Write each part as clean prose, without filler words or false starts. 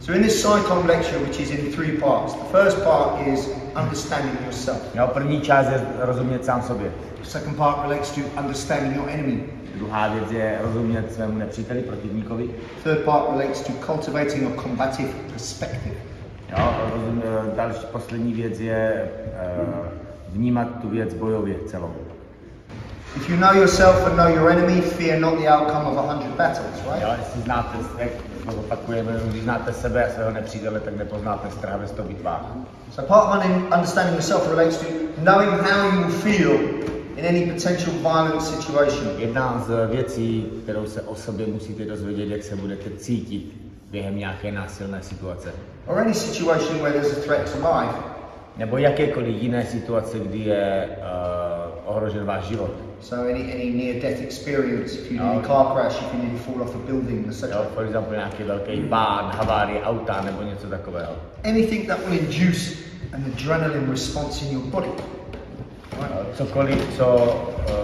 So in this PSY COM lecture, which is in 3 parts, the first part is understanding yourself. Jo, první část je rozumět sám sobě. The second part relates to understanding your enemy. Druhá věc je rozumět svému nepříteli, protivníkovi. Third part relates to cultivating a combative perspective. Jo, další poslední věc je vnímat tu věc bojově celou. If you know yourself and know your enemy, fear not the outcome of 100 battles, right? Jo, jestli znáte, jak opakujeme, když znáte sebe a svého nepřítele, tak nepoznáte strach ve 100 bitvách. So part 1 understanding yourself relates to knowing how you feel in any potential violent situation. Jedna z věcí, kterou se o sobě musíte dozvědět, jak se budete cítit během nějaké násilné situace. Or any situation where there's a threat to life. Nebo jakékoliv jiné situace, kdy je ohrožen váš život. So any near-death experience, if you need a car crash, if you need to fall off a building, etc. Jo, for example, nějaký velký pád, havárie auta nebo něco takového. Anything that will induce an adrenaline response in your body. Cokoliv, co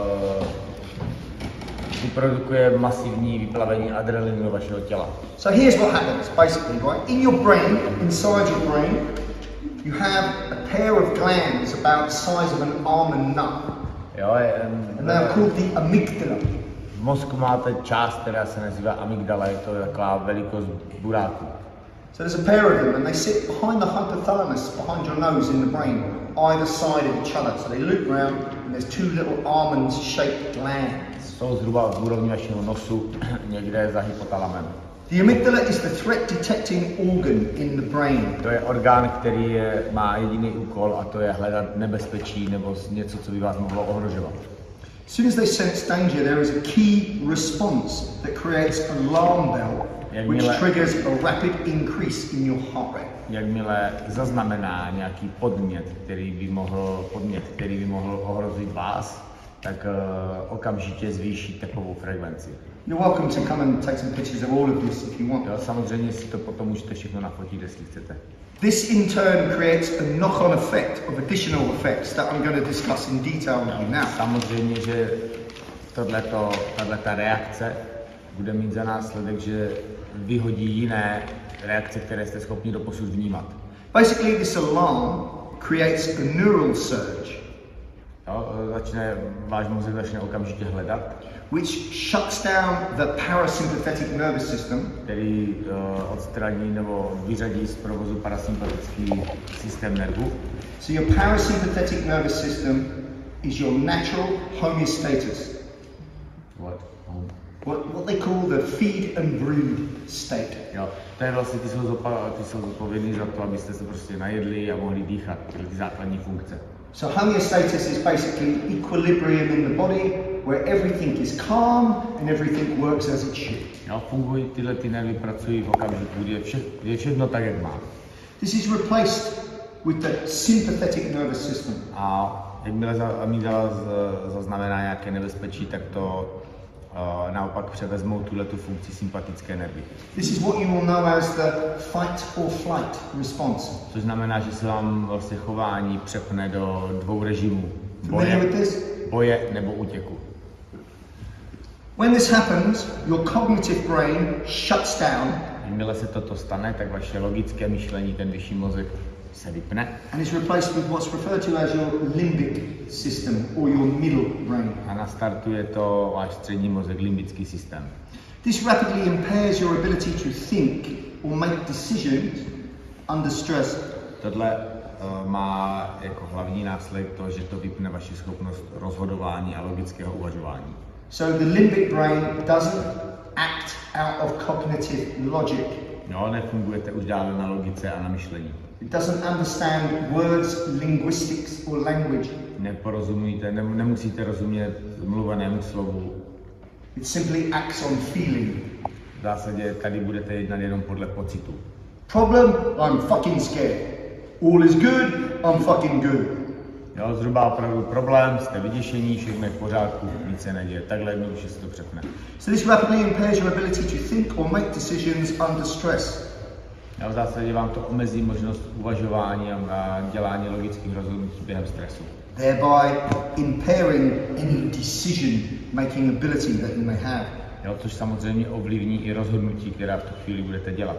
vyprodukuje masivní vyplavení adrenalinu vašeho těla. So here's what happens, basically, right? In your brain, inside your brain, you have a pair of glands about the size of an almond nut. Jo, and they are called the amygdala. V mozku máte část, která se nazývá amygdala, je to taková velikost buráku. So there's a pair of them, and they sit behind the hypothalamus, behind your nose in the brain, either side of each other. So they loop round, and there's 2 little almond-shaped glands. Jsou zhruba v úrovni vašeho nosu, někde za hypotalamem. The amygdala is the threat detecting organ in the brain. To je orgán, který má jediný úkol, a to je hledat nebezpečí nebo něco, co by vás mohlo ohrožovat. As soon as they sense danger, there is a key response that creates an alarm bell, which triggers a rapid increase in your heart rate. Jakmile zaznamená nějaký podnět, který by mohl ohrozit vás, tak okamžitě zvýší tepovou frekvenci. You're welcome to come and take some pictures of all of this if you want. Jo, samozřejmě si to potom můžete všechno nafotit, jestli chcete. This in turn creates a knock-on effect of additional effects that I'm going to discuss in detail with you now. Samozřejmě, že tato reakce bude mít za následek, že vyhodí jiné reakce, které jste schopni doposud vnímat. Basically, this alarm creates a neural surge. Jo, váš mozek začne okamžitě hledat, which shuts down the parasympathetic nervous system, který odstraní nebo vyřadí z provozu parasympatický systém nervu. So your parasympathetic nervous system is your natural homeostasis. What they call the feed and breed state. Jo, to je vlastně, ty jsou zodpovědní za to, abyste se prostě najedli a mohli dýchat, ty základní funkce. So homeostasis is basically equilibrium in the body, where everything is calm and everything works as it should. Jo, fungují tyhle nervy, pracují v okamžiku, kdy je všechno tak, jak má. This is replaced with the sympathetic nervous system. A jakmile amygdala zaznamená nějaké nebezpečí, tak to naopak převezmou tuhletu funkci sympatické nervy. This is what you will know as the fight or flight response. Což znamená, že se vám vlastně chování přepne do 2 režimů. Boje nebo útěku. When this happens, your cognitive brain shuts down. Jakmile se toto stane, tak vaše logické myšlení, ten vyšší mozek, se vypne. And is replaced with what's referred to as your limbic system or your middle brain. A nastartuje to váš střední mozek, limbický systém. This rapidly impairs your ability to think or make decisions under stress. Tohle má jako hlavní následek to, že to vypne vaši schopnost rozhodování a logického uvažování. So the limbic brain doesn't act out of cognitive logic. Jo, nefungujete už dále na logice a na myšlení. It doesn't understand words, linguistics or language. Neporozumíte, nemusíte rozumět mluvenému slovu. It simply acts on feeling. V zásadě tady budete jednat jenom podle pocitu. Problem, I'm fucking scared. All is good, I'm fucking good. Jo, zhruba opravdu problém, jste vyděšení, všechno je v pořádku, nic se neděje. Takhle jednoduše se to přepne. So this rapidly impairs your ability to think or make decisions under stress. V zásadě vám to omezí možnost uvažování a dělání logických rozhodnutí během stresu. Thereby impairing any decision making ability that you may have. Jo, což samozřejmě ovlivní i rozhodnutí, která v tu chvíli budete dělat.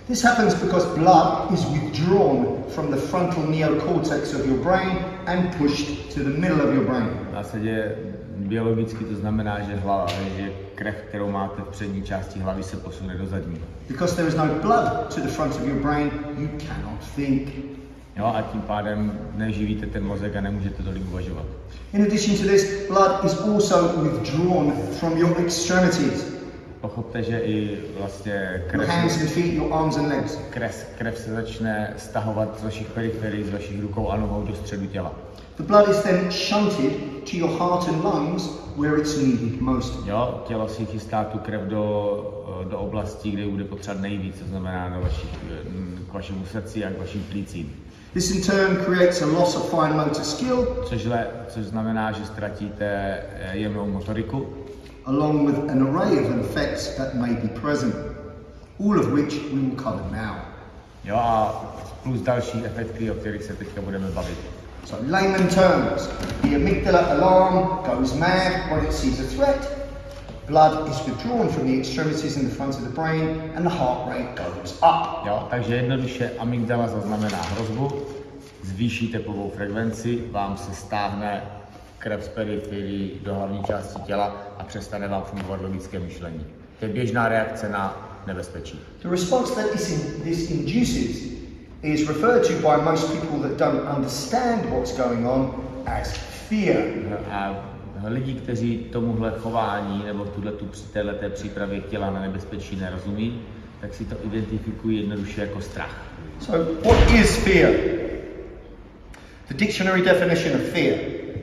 This happens because blood is withdrawn from the frontal neocortex of your brain and pushed to the middle of your brain. V zásadě biologicky to znamená, že krev, kterou máte v přední části hlavy, se posune do zadní. Because there is no blood to the front of your brain, you cannot think. Jo, a tím pádem neživíte ten mozek a nemůžete tolik uvažovat. In addition to this, blood is also withdrawn from your extremities. Pochopte, že i vlastně Your hands and feet, your arms and legs. krev se začne stahovat z vašich periferií, z vašich rukou a nohou do středu těla. The blood is then shunted to your heart and lungs where it's needed most. Jo, tělo si chystá tu krev do oblasti, kde bude potřebovat nejvíc, to znamená k vašemu srdci a k vašim plícím. This in turn creates a loss of fine motor skill, Což znamená, že ztratíte jemnou motoriku, along with an array of effects that may be present, all of which we will cover now. Jo, a plus další efekty, o kterých se teďka budeme bavit. So, layman terms, the amygdala alarm goes mad when it sees a threat, blood is withdrawn from the extremities in the front of the brain, and the heart rate goes up. Jo, takže jednoduše amygdala zaznamená hrozbu, zvýší tepovou frekvenci, vám se stáhne krev z periferií do hlavní části těla a přestane vám fungovat logické myšlení. To je běžná reakce na nebezpečí. The response that this induces is referred to by most people that don't understand what's going on as fear. A lidi, kteří tomuhle chování nebo téhleté přípravě těla na nebezpečí nerozumí, tak si to identifikují jednoduše jako strach. So, what is fear? The dictionary definition of fear: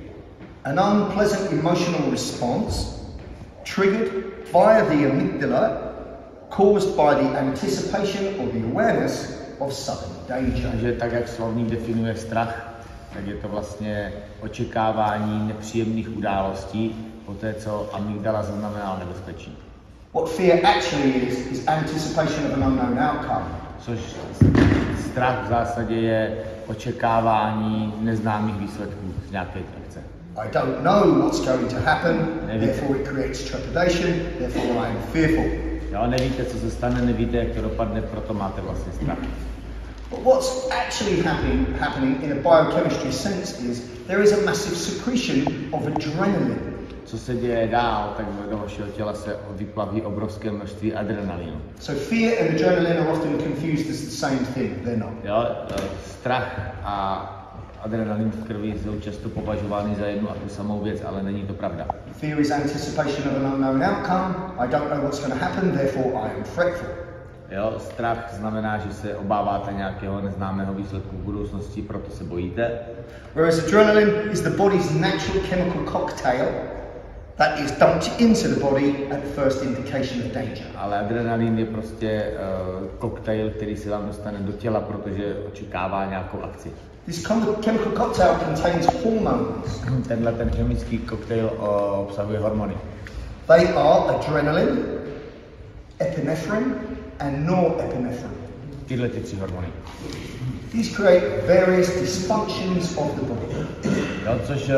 an unpleasant emotional response triggered via the amygdala, caused by the anticipation or the awareness of sudden danger. Takže tak, jak slovník definuje strach, tak je to vlastně očekávání nepříjemných událostí po té, co amygdala zaznamenala nebezpečí. What fear actually is anticipation of an unknown outcome. Což strach v zásadě je očekávání neznámých výsledků z nějaké akce. I don't know what's going to happen, therefore it creates trepidation, therefore I am fearful. Jo, nevíte, co se stane, nevíte, jak to dopadne, proto máte vlastně strach. But what's actually happening in a biochemistry sense is there is a massive secretion of adrenaline. Co se děje dál, tak do vašeho těla se vyplaví obrovské množství adrenalinu. So fear and adrenaline are often confused as the same thing. They're not. Jo, strach a adrenalin v krvi jsou často považovány za jednu a tu samou věc, ale není to pravda. Fear is anticipation of an unknown outcome. I don't know what's going to happen, therefore I am fretful. Jo, strach znamená, že se obáváte nějakého neznámého výsledku v budoucnosti, proto se bojíte. Whereas adrenaline is the body's natural chemical cocktail that is dumped into the body at the first indication of danger. Ale adrenalin je prostě koktejl, který se vám dostane do těla, protože očekává nějakou akci. This chemical cocktail contains hormones. Tenhle ten chemický koktejl obsahuje hormony. They are adrenaline, epinephrine, and norepinephrine. Tyhle ty tři hormony. These create various dysfunctions of the body. Jo, což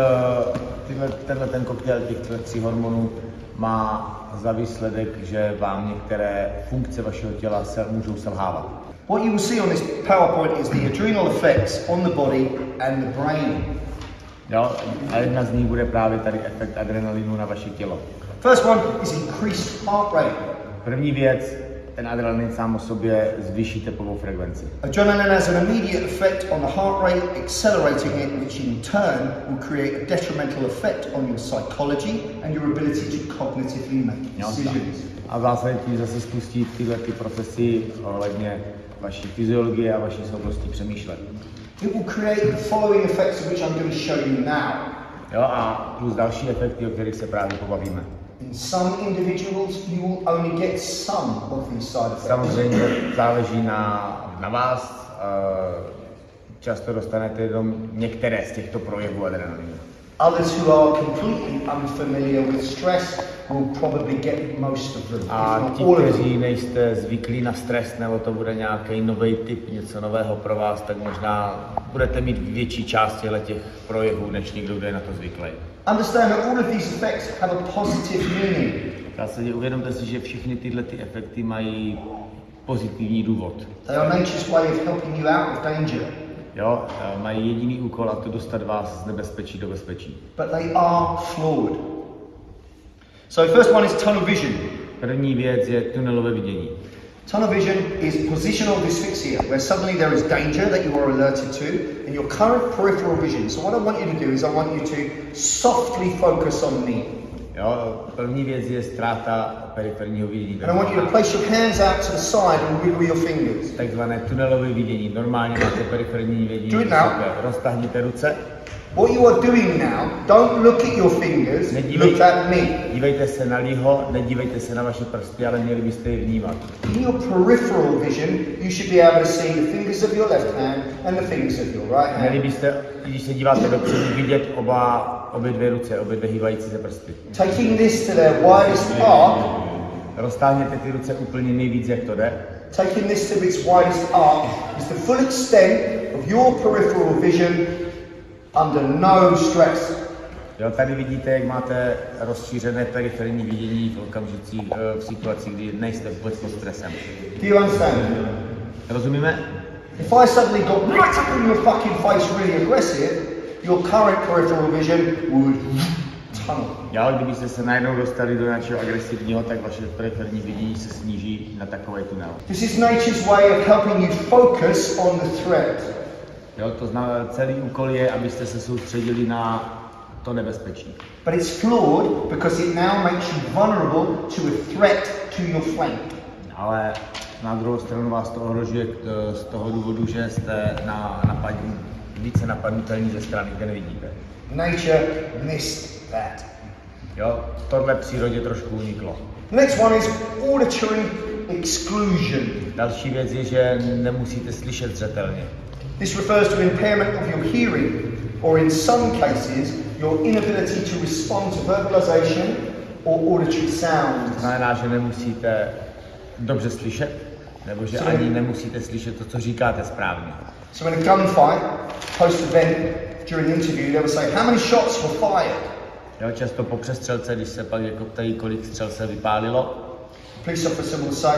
tenhle ten koktejl těch tří hormonů má za výsledek, že vám některé funkce vašeho těla můžou selhávat. What you will see on this PowerPoint is the adrenal effects on the body and the brain. Jo, a jedna z nich bude právě tady efekt adrenalinu na vaše tělo. First one is increased heart rate. První věc, ten adrenalin sám o sobě zvýší tepovou frekvenci. Adrenaline has an immediate effect on the heart rate, accelerating it, which in turn will create a detrimental effect on your psychology and your ability to cognitively make decisions. A v zásadě tím zase spustí tyhle ty procesy ohledně vaší fyziologie a vaší schopnosti přemýšlet. It will create the following effects which I'm going to show you now. Jo, a plus další efekty, o kterých se právě pobavíme. In some individuals, you will only get some of these side effects. Samozřejmě záleží na vás. Často dostanete jenom některé z těchto projevů adrenalinu. Others who are completely unfamiliar with stress will probably get most of them. A ti, kteří nejste zvyklí na stres, nebo to bude nějaký nový typ, něco nového pro vás, tak možná budete mít větší část těch projevů, než někdo, kdo je na to zvyklý. Understand that all of these effects have a positive meaning. V zásadě uvědomte si, že všechny tyhle ty efekty mají pozitivní důvod. They are nature's way of helping you out of danger. Jo, mají jediný úkol, a to dostat vás z nebezpečí do bezpečí. But they are flawed. So first one is tunnel vision. První věc je tunelové vidění. Tunnel vision is positional dysphyxia, where suddenly there is danger that you are alerted to in your current peripheral vision. So what I want you to do is I want you to softly focus on me. Jo, první věc je ztráta periferního vidění. And I want you to place your hands out to the side and wiggle your fingers. Takzvané tunelové vidění. Normálně máte periferní vidění. Do it now. Roztáhněte ruce. What you are doing now, don't look at your fingers, look at me. Dívejte se na lího, nedívejte se na vaše prsty, ale měli byste je vnímat. In your peripheral vision, you should be able to see the fingers of your left hand and the fingers of your right hand. Měli byste, když se díváte dopředu, vidět obě dvě ruce, obě dvě hýbající se prsty. Taking this to their widest arc. Roztáhněte ty ruce úplně nejvíc, jak to jde. Taking this to its widest arc is the full extent of your peripheral vision under no stress. Jo, tady vidíte, jak máte rozšířené periferní vidění v okamžicích, v situacích, kdy nejste vůbec pod stresem. Do you understand? Rozumíme? If I suddenly got right up in your fucking face really aggressive, your current peripheral vision would tunnel. Jo, kdybyste se najednou dostali do nějakého agresivního, tak vaše periferní vidění se sníží na takový tunel. This is nature's way of helping you focus on the threat. Jo, to znamená, celý úkol je, abyste se soustředili na to nebezpečí. But it's flawed because it now makes you vulnerable to a threat to your flank. Ale na druhou stranu vás to ohrožuje z toho důvodu, že jste více napadnutelní ze strany, kde nevidíte. Nature missed that. Jo, tohle přírodě trošku uniklo. Next one is auditory exclusion. Další věc je, že nemusíte slyšet zřetelně. This refers to impairment of your hearing, or in some cases, your inability to respond to verbalization or auditory sounds. Znamená, že nemusíte dobře slyšet, nebo že ani nemusíte slyšet to, co říkáte správně. So in a gunfight, post-event, during interview, they will say, how many shots were fired? Jo, často po přestřelce, když se pak jako ptají, kolik střel se vypálilo. Police officer will say,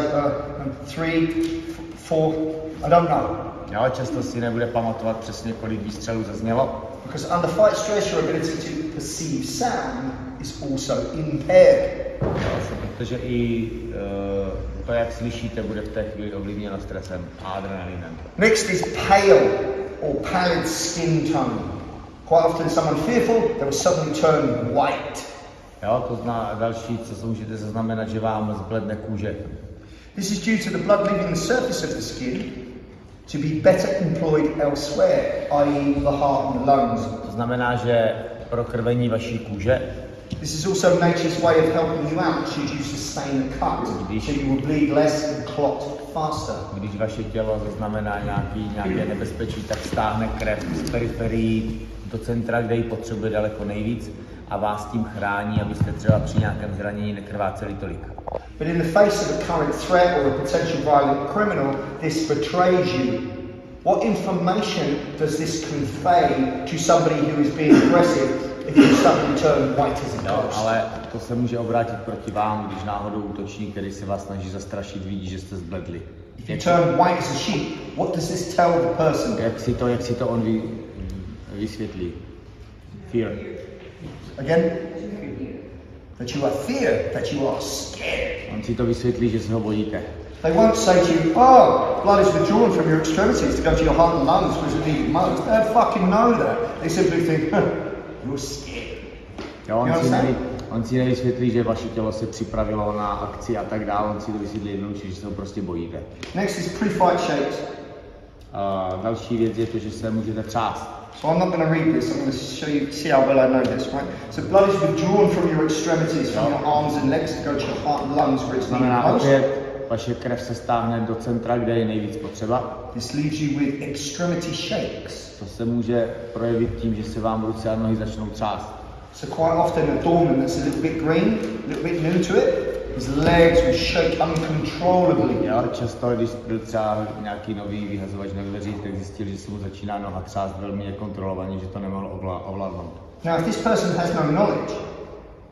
3, 4, I don't know. Jo, často si nebude pamatovat přesně, kolik výstřelů zaznělo. Because under fight stress, your ability to perceive sound is also impaired. Jo, protože i to, jak slyšíte, bude v té chvíli ovlivněno stresem a adrenalinem. Next is pale or pallid skin tone. Quite often someone fearful, they will suddenly turn white. Jo, to zná další, co můžete zaznamenat, že vám zbledne kůže. This is due to the blood leaving the surface of the skin to be better employed elsewhere, i.e. the heart and the lungs. To znamená, že pro krvení vaší kůže. This is also nature's way of helping you out should you sustain a cut, so you will bleed less and clot faster. Když vaše tělo zaznamená nějaké nebezpečí, tak stáhne krev z periferií do centra, kde ji potřebuje daleko nejvíc a vás tím chrání, abyste třeba při nějakém zranění nekrváceli tolik. But in the face of a current threat or a potential violent criminal, this betrays you. What information does this convey to somebody who is being aggressive if you suddenly turn white as a ghost? Ale to se může obrátit proti vám, když náhodou útočník, který se vás snaží zastrašit, vidí, že jste zbledli. If you turn white as a sheep, what does this tell the person? Jak si to on vysvětlí? Fear. Again? That you are fear, that you are scared. On si to vysvětlí, že se ho bojíte. They won't say to you, oh, blood is withdrawn from your extremities to go to your heart and lungs because it needs most. They don't fucking know that. They simply think, you're scared. Jo, on si nevysvětlí, že vaše tělo se připravilo na akci a tak dále, on si to vysvětlí jednoduše, že se ho prostě bojíte. Next is pre-fight shakes. Další věc je to, že se můžete třást. So I'm not going to read this, I'm going to show you, see how well I know this, right? So blood is withdrawn from your extremities, from your arms and legs to go to your heart and lungs where it's needed most. Vaše krev se stáhne do centra, kde je nejvíc potřeba. This leaves you with extremity shakes. To se může projevit tím, že se vám ruce a nohy začnou třást. So quite often a doorman that's a little bit green, a little bit new to it, his legs will shake uncontrollably. Jo, často, když byl třeba nějaký nový vyhazovač na dveřích, tak zjistil, že se mu začíná noha třást velmi nekontrolovaně, že to nemohl ovládnout. Now if this person has no knowledge,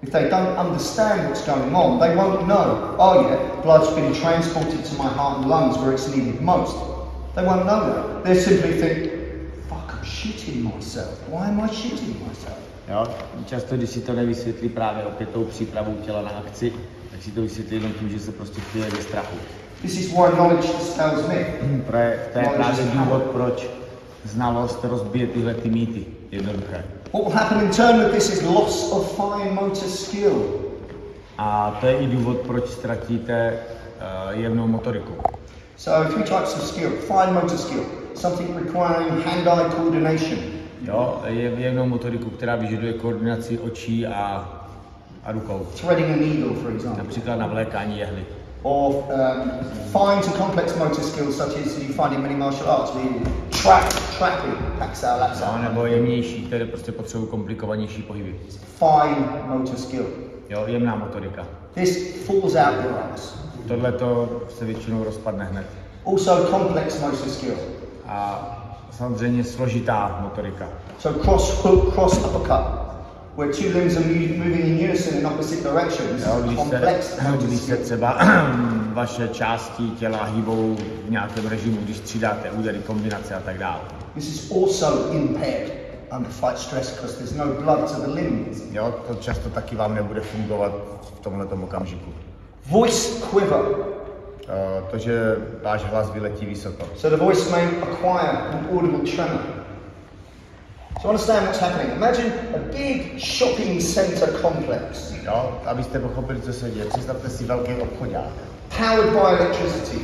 If they don't understand what's going on, they won't know, oh yeah, blood's been transported to my heart and lungs where it's needed most. They won't know that. They simply think, fuck, I'm shitting myself. Why am I shitting myself? Jo? Často, když si to nevysvětlí právě opět tou přípravou těla na akci, tak si to vysvětlí jenom tím, že se prostě chvíje ze strachu. This is why knowledge dispels myth. To je právě důvod, proč znalost rozbije tyhle ty mýty. Jednoduché. What will happen in turn with this is loss of fine motor skill. A to je i důvod, proč ztratíte jemnou motoriku. So 3 types of skill. Fine motor skill, something requiring hand-eye coordination. Jo, je jemnou motoriku, která vyžaduje koordinaci očí a rukou. Threading a needle, for example. Například navlékání jehly. Or fine to complex motor skills such as you find in many martial arts, trapping, paxao, lapsao. Nebo jemnější, které prostě potřebují komplikovanější pohyby. Fine motor skill. Jo, jemná motorika. This falls out your ass. Tohle to se většinou rozpadne hned. Also complex motor skill. A samozřejmě složitá motorika. So cross hook, cross uppercut, where 2 limbs are moving in unison in opposite directions. Když se třeba vaše části těla hýbou v nějakém režimu, když střídáte údery, kombinace a tak dále. This is also impaired under fight stress because there's no blood to the limbs. Jo, to často taky vám nebude fungovat v tomhletom okamžiku. Voice quiver. To, že váš hlas vyletí vysoko. So the voice may acquire an audible tremor. So understand what's happening. Imagine a big shopping center complex. Jo, abyste pochopili, co se děje. Představte si velký obchodák. Powered by electricity.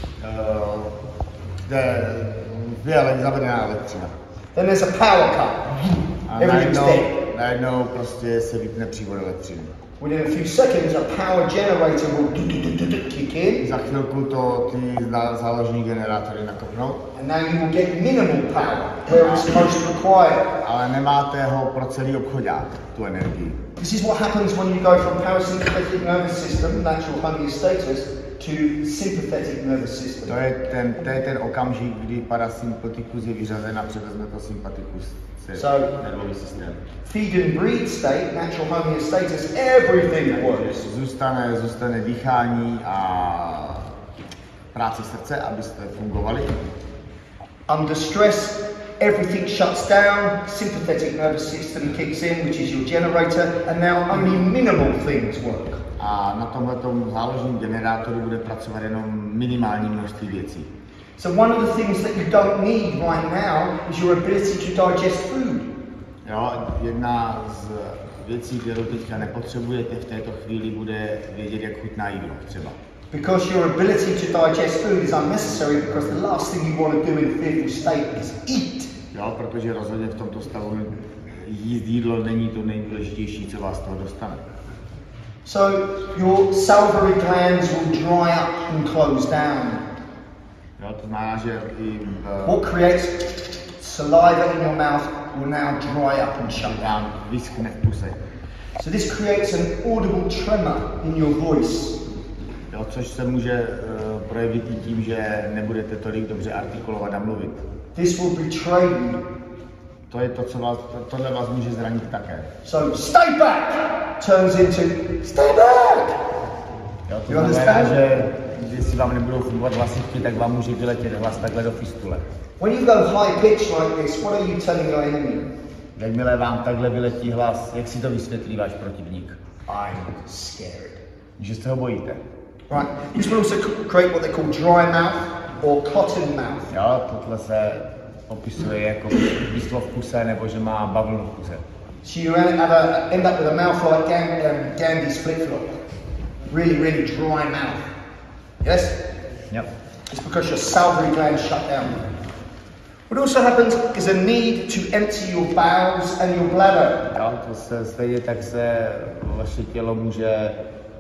Kde je zavedená elektřina. Then there's a power cut. A Everything's dead. najednou prostě se vypne přívod elektřiny. Within a few seconds, a power generator will kick in. Za chvilku to ty záložní generátory nakopnou. And now you will get minimal power where it's most required. Ale nemáte ho pro celý obchodák, tu energii. This is what happens when you go from parasympathetic nervous system, natural homeostasis, to sympathetic nervous system. To je ten okamžik, kdy parasympatikus je vyřazen a převezme to sympatikus. Nervový systém. Feed and breathe state, natural homeostasis, everything works. Zůstane dýchání a práce srdce, abyste fungovali. Under stress, everything shuts down, sympathetic nervous system kicks in, which is your generator, and now only minimal things work. A na tomhletom záložním generátoru bude pracovat jenom minimální množství věcí. So one of the things that you don't need right now is your ability to digest food. Jo, jedna z věcí, kterou teďka nepotřebujete v této chvíli, bude vědět, jak chutná jídlo třeba. Because your ability to digest food is unnecessary because the last thing you want to do in a fearful state is eat. Jo, protože rozhodně v tomto stavu jíst jídlo není to nejdůležitější, co vás z toho dostane. So your salivary glands will dry up and close down. Jo, to znamená, že i what creates saliva in your mouth will now dry up and shut down. Vyschne v puse. So this creates an audible tremor in your voice. Jo, což se může projevit i tím, že nebudete tolik dobře artikulovat a mluvit. This will betray you. To je to, co tohle vás může zranit také. So stay back turns into stay back. Jo, to znamená, že když vám nebudou fungovat hlasivky, tak vám může vyletět hlas takhle do fistule. When you go high pitch like this, what are you telling your enemy? Jakmile vám takhle vyletí hlas, jak si to vysvětlí váš protivník? I'm scared. Že se ho bojíte. Right. This will also create what they call dry mouth or cotton mouth. Jo, tohle se opisuje jako vyslo v puse, nebo že má bavlnu v puse. So you end up with a mouth like Gandhi's flip-flop. Really dry mouth. Yes? Yep. It's because your salivary glands shut down. What also happens is a need to empty your bowels and your bladder. Jo, to se stejně tak se vaše tělo může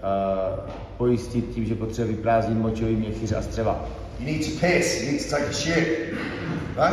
pojistit tím, že potřebuje vyprázdnit močový měchýř a střeva. You need to piss, you need to take a shit, right?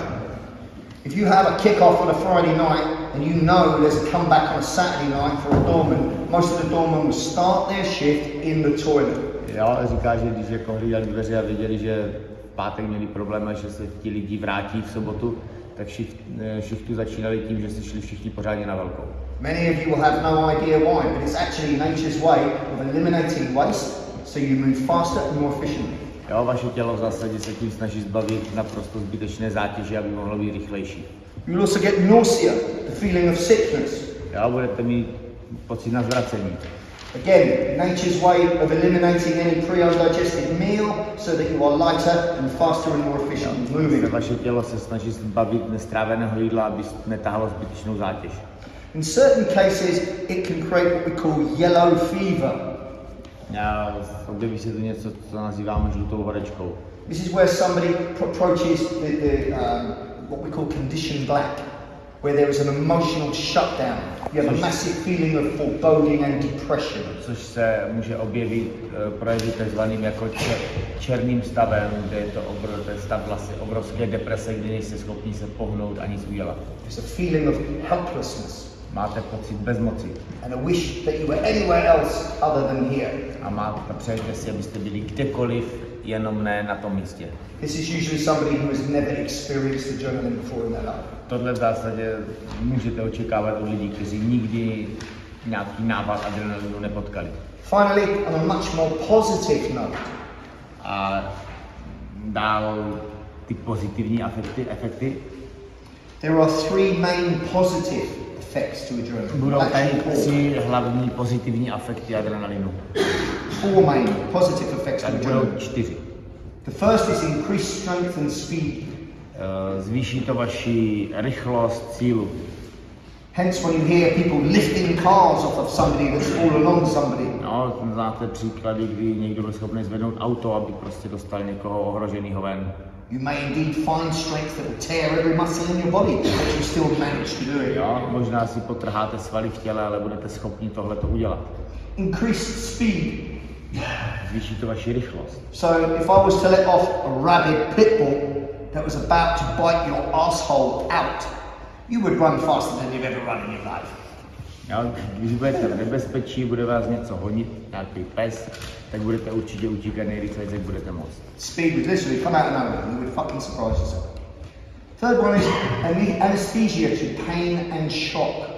If you have a kick-off on a Friday night and you know there's a comeback on a Saturday night for a doorman, most of the doormen will start their shift in the toilet. Jo, říká, že když jako hlídali dveře a věděli, že v pátek měli problém, že se ti lidi vrátí v sobotu, tak shiftu začínali tím, že si šli všichni pořádně na velkou. Many of you will have no idea why, but it's actually nature's way of eliminating waste, so you move faster and more efficiently. Jo, vaše tělo v zásadě se tím snaží zbavit naprosto zbytečné zátěže, aby mohlo být rychlejší. You will also get nausea, the feeling of sickness. Jo, budete mít pocit na zvracení. Again, nature's way of eliminating any pre-digested meal so that you are lighter and faster and more efficient in moving. Vaše tělo se snaží zbavit nestráveného jídla, aby netáhlo zbytečnou zátěž. In certain cases, it can create what we call yellow fever. Objeví se tu něco, co nazýváme žlutou horečkou. This is where somebody approaches what we call condition black, where there is an emotional shutdown. You have a massive feeling of foreboding and depression. Což se může objevit, projevit takzvaným jako černým stavem, kde je to stav vlastně obrovské deprese, kdy nejste schopni se pohnout a nic udělat. There's a feeling of helplessness. Máte pocit bezmoci. And a wish that you were anywhere else other than here. A přejete si, abyste byli kdekoliv, jenom ne na tom místě. This is usually somebody who has never experienced adrenaline before in their life. Tohle v zásadě můžete očekávat od lidí, kteří nikdy nějaký nápad adrenalinu nepotkali. Finally, on a much more positive note. A dál ty pozitivní efekty. There are three main positive effects to adrenaline. Budou tady 3 hlavní pozitivní efekty adrenalinu. 4 main positive effects to budou adrenaline. 4. The first is increased strength and speed. Zvýší to vaši rychlost, sílu. Hence, when you hear people lifting cars off of somebody that's fallen on somebody. No, znáte příklady, kdy někdo byl schopný zvednout auto, aby prostě dostal někoho ohroženého ven. You may indeed find strength that will tear every muscle in your body, but you still manage to do it. Jo, možná si potrháte svaly v těle, ale budete schopni tohleto udělat. Increased speed. Zvýší to vaši rychlost. So, if I was to let off a rabid pit bull that was about to bite your asshole out, you would run faster than you've ever run in your life. Jo, když budete v nebezpečí, bude vás něco honit, nějaký pes, tak budete určitě utíkat nejrychleji, jak budete moct. Speed would literally come out of nowhere. You would fucking surprise yourself. Third one is anesthesia to pain and shock.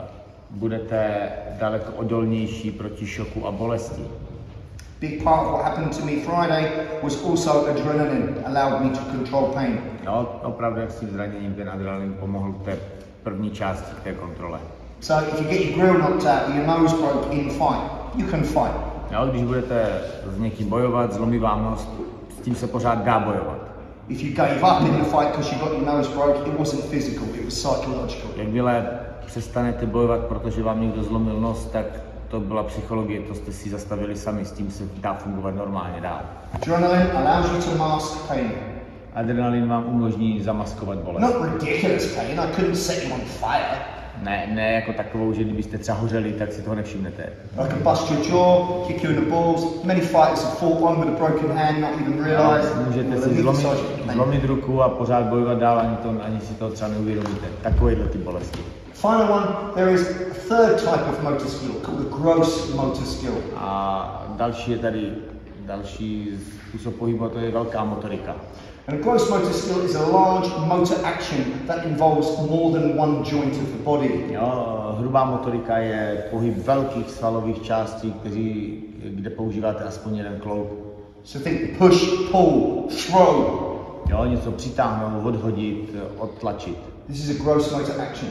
Budete daleko odolnější proti šoku a bolesti. Big part of what happened to me Friday was also adrenaline allowed me to control pain. Jo, opravdu jak s tím zraněním ten adrenalin pomohl té první části té kontrole. So if you get your grill knocked out or your nose broke in fight, you can fight. Jo, když budete s někým bojovat, zlomí vám nos, s tím se pořád dá bojovat. If you gave up in the fight because you got your nose broke, it wasn't physical, it was psychological. Jakmile přestanete bojovat, protože vám někdo zlomil nos, tak to byla psychologie, to jste si zastavili sami, s tím se dá fungovat normálně dál. Adrenaline allows you to mask pain. Adrenalin vám umožní zamaskovat bolest. Not ridiculous pain, I couldn't set you on fire. Ne jako takovou, že kdybyste třeba hořeli, tak si toho nevšimnete. I can bust your jaw, kick you in the balls. Many fighters have fought one with a broken hand, not even realised. Můžete si zlomit ruku a pořád bojovat dál, ani si to třeba neuvědomíte. Takovéhle ty bolesti. Final one, there is a third type of motor skill called the gross motor skill. A další je tady další způsob pohybu, to je velká motorika. And a gross motor skill is a large motor action that involves more than one joint of the body. Jo, hrubá motorika je pohyb velkých svalových částí, kde používáte aspoň jeden kloub. So think push, pull, throw. Jo, něco přitáhnout, odhodit, odtlačit. This is a gross motor action.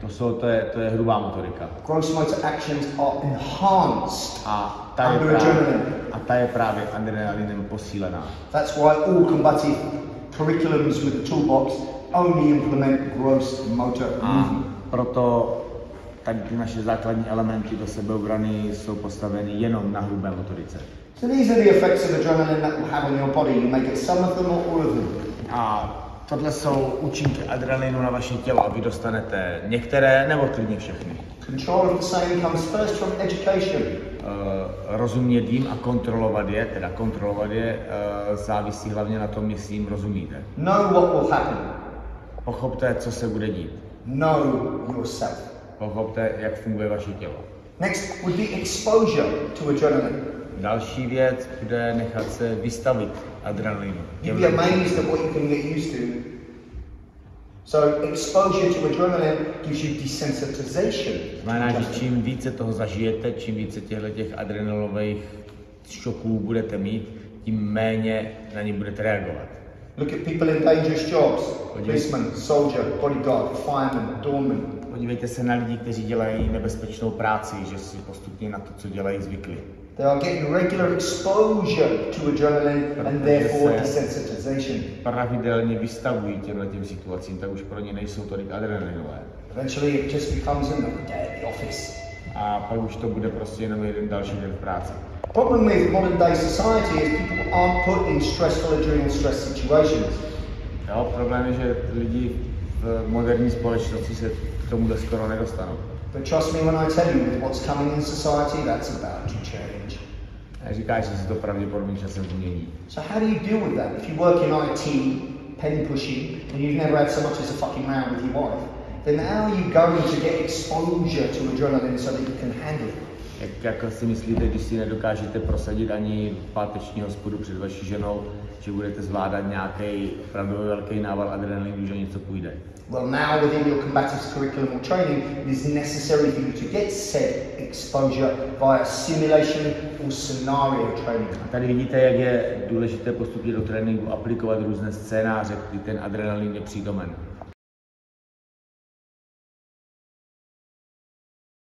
To je hrubá motorika. Gross motor actions are enhanced A ta je právě adrenalinem posílená. That's why all combative curriculums with the toolbox only implement gross motor movement. Proto tak ty naše základní elementy do sebeobrany jsou postaveny jenom na hrubé motorice. So these are the effects of adrenaline that will have on your body. You may get some of them or all of them. A tohle jsou účinky adrenalinu na vaše tělo a vy dostanete některé nebo klidně všechny. Control of the same comes first from education. Rozumět jim a kontrolovat je, závisí hlavně na tom, jestli jim rozumíte. Know what will happen. Pochopte, co se bude dít. Know yourself. Pochopte, jak funguje vaše tělo. Next would be exposure to adrenaline. Další věc bude nechat se vystavit adrenalinu. You'd be amazed at what you can get used to. So exposure to adrenaline gives you desensitization. Znamená, že čím více toho zažijete, čím více těch adrenalinových šoků budete mít, tím méně na ně budete reagovat. Look at people in dangerous jobs. Policeman, soldier, bodyguard, fireman, doorman. Podívejte se na lidi, kteří dělají nebezpečnou práci, že si postupně na to, co dělají, zvykli. They are getting regular exposure to adrenaline and therefore desensitization. Pravidelně vystavují těm situacím, tak už pro ně nejsou tolik adrenalinové. Eventually it just becomes another day at the office. A pak už to bude prostě jenom jeden další den v práci. Problem with modern day society is people aren't put in stressful adrenal stress situations. Jo, problém je, že lidi v moderní společnosti se k tomu skoro nedostanou. But trust me when I tell you with what's coming in society, that's about to change. A říkáš, že se to pravděpodobně časem změní. So how do you deal with that? If you work in IT, pen pushing, and you've never had so much as a fucking round with your wife, then how are you going to get exposure to adrenaline so that you can handle it? Jak si myslíte, když si nedokážete prosadit ani páteční hospodu před vaší ženou, že budete zvládat nějaký opravdu velký nával adrenalinu, že něco půjde? Well, now within your combative curriculum or training, it is necessary for you to get said exposure via simulation or scenario training. A tady vidíte, jak je důležité postupně do tréninku aplikovat různé scénáře, kdy ten adrenalin je přítomen.